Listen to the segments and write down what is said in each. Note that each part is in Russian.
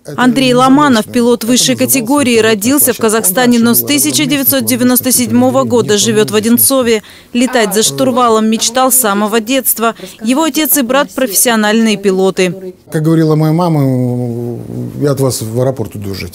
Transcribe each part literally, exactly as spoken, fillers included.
Андрей Ломанов, пилот высшей категории, родился в Казахстане, но с тысяча девятьсот девяносто седьмого года живет в Одинцове. Летать за штурвалом мечтал с самого детства. Его отец и брат – профессиональные пилоты. Как говорила моя мама, я от вас в аэропорт иду жить.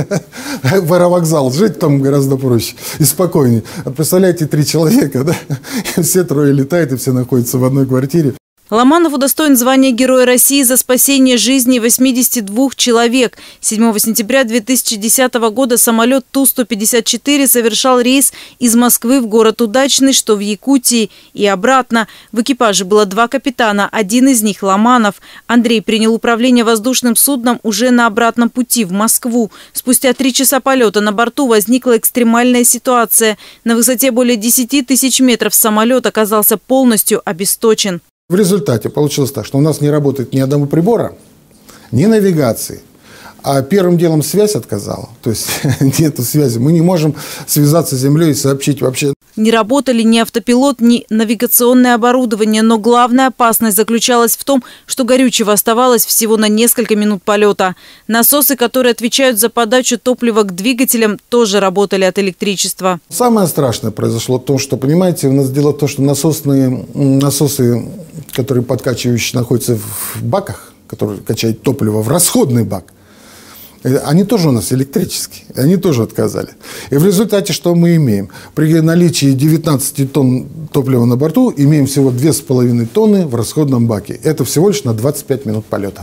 В аэровокзал жить там гораздо проще и спокойнее. Представляете, три человека, да? Все трое летают и все находятся в одной квартире. Ломанов удостоен звания Героя России за спасение жизни восьмидесяти двух человек. седьмого сентября две тысячи десятого года самолет Ту сто пятьдесят четыре совершал рейс из Москвы в город Удачный, что в Якутии, и обратно. В экипаже было два капитана, один из них – Ломанов. Андрей принял управление воздушным судном уже на обратном пути в Москву. Спустя три часа полета на борту возникла экстремальная ситуация. На высоте более десяти тысяч метров самолет оказался полностью обесточен. В результате получилось так, что у нас не работает ни одного прибора, ни навигации. А первым делом связь отказала. То есть нет связи. Мы не можем связаться с землей и сообщить вообще. Не работали ни автопилот, ни навигационное оборудование. Но главная опасность заключалась в том, что горючего оставалось всего на несколько минут полета. Насосы, которые отвечают за подачу топлива к двигателям, тоже работали от электричества. Самое страшное произошло то, что, понимаете, у нас дело в том, что насосные, насосы, которые подкачивающие находятся в баках, которые качают топливо в расходный бак, они тоже у нас электрические, они тоже отказали. И в результате что мы имеем? При наличии девятнадцати тонн топлива на борту имеем всего две с половиной тонны в расходном баке. Это всего лишь на двадцать пять минут полета.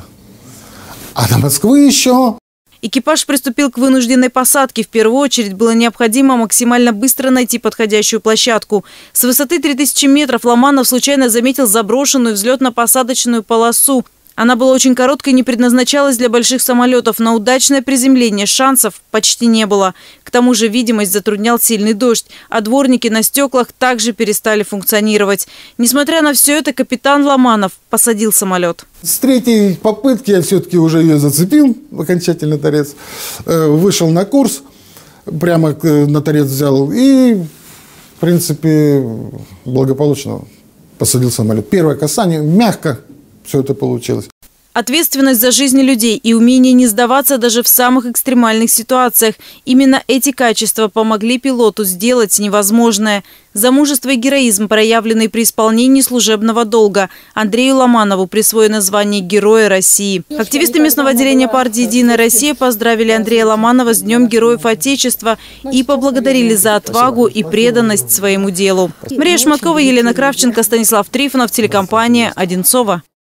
А до Москвы еще... Экипаж приступил к вынужденной посадке. В первую очередь было необходимо максимально быстро найти подходящую площадку. С высоты три тысячи метров Ломанов случайно заметил заброшенную взлетно-посадочную полосу. Она была очень короткой и не предназначалась для больших самолетов. На удачное приземление шансов почти не было. К тому же видимость затруднял сильный дождь, а дворники на стеклах также перестали функционировать. Несмотря на все это, капитан Ломанов посадил самолет. С третьей попытки я все-таки уже ее зацепил, окончательно торец. Вышел на курс, прямо на торец взял и, в принципе, благополучно посадил самолет. Первое касание, мягко. Все это получилось. Ответственность за жизни людей и умение не сдаваться даже в самых экстремальных ситуациях. Именно эти качества помогли пилоту сделать невозможное. За мужество и героизм, проявленный при исполнении служебного долга, Андрею Ломанову присвоено звание Героя России. Активисты местного отделения партии «Единая Россия» поздравили Андрея Ломанова с Днем Героев Отечества и поблагодарили за отвагу и преданность своему делу. Мария Шматкова, Елена Кравченко, Станислав Трифонов, телекомпания «Одинцова».